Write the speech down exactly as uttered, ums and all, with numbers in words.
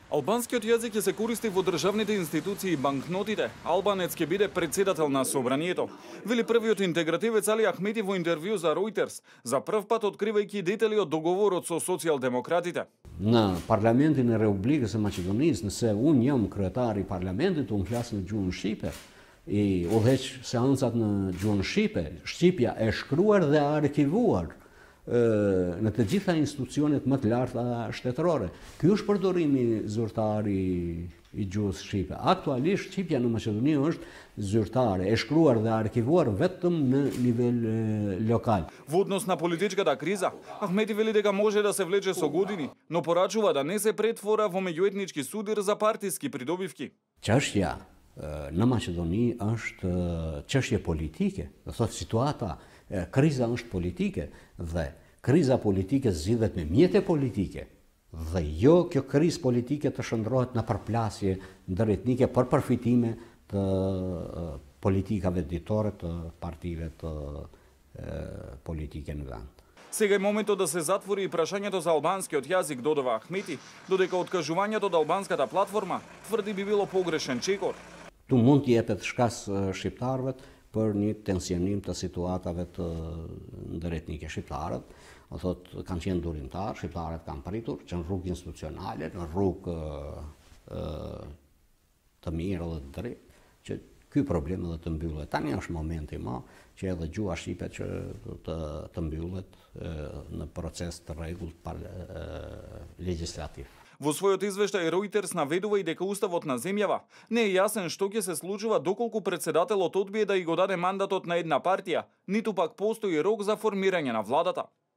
Албанскиот јазик ќе се користи во државните институции и банкнотите. Албанец ќе биде председател на собранието. Вели првиот интегративец Али Ахмети во интервју за Reuters, за прв пат откривајќи детали од договорот со социјалдемократите. Në Parlamentin e Republikës së Maqedonisë, nëse unë jam kryetari i Parlamentit, unë flas në gjuhën shqipe, i udhëheq seancat në gjuhën shqipe, shqipja e shkruar dhe arkivuar në të gjitha institucionet më të larta shtetërore. Ky është përdorimi zyrtar i, i gjuhës shqipe. Aktualisht shqipja në Maqedoni është zyrtare, e shkruar dhe arkivuar vetëm në nivel e, lokal. Во однос на политичката криза, Ахмети вели дека може да се влече со години, но порачува да не се претвора во меѓуетнички судир за партиски придобивки. Çështja në Maqedoni është çështje politike, do thotë situata, kriza është politike dhe kriza politike zgjidhet me mjete politike dhe jo kjo krizë politike të shndrohet në përplasje ndëretnike për përfitime të politikave ditore të partive të politike në vend. Сега е моментот да се затвори и прашањето за албанскиот јазик, додава Ахмети, додека откажувањето од албанската платформа тврди би било погрешен чекор. Tu mund të jepet shkas shqiptarëve për një tensionim të situatave të ndëretnike. Shqiptarët, do thotë, kanë qenë durimtar, shqiptarët kanë pritur që në rrugë institucionale, në rrugë të mirë dhe të drejtë, që ky problem edhe të mbyllet. Tani është momenti më që edhe gjuha shqipe që të, të mbyllet në proces të rregullt legjislativ. Во својот извештај Reuters наведува и дека уставот на земјава не е јасен што ќе се случува доколку председателот одбие да и го даде мандатот на една партија, ниту пак постои рок за формирање на владата.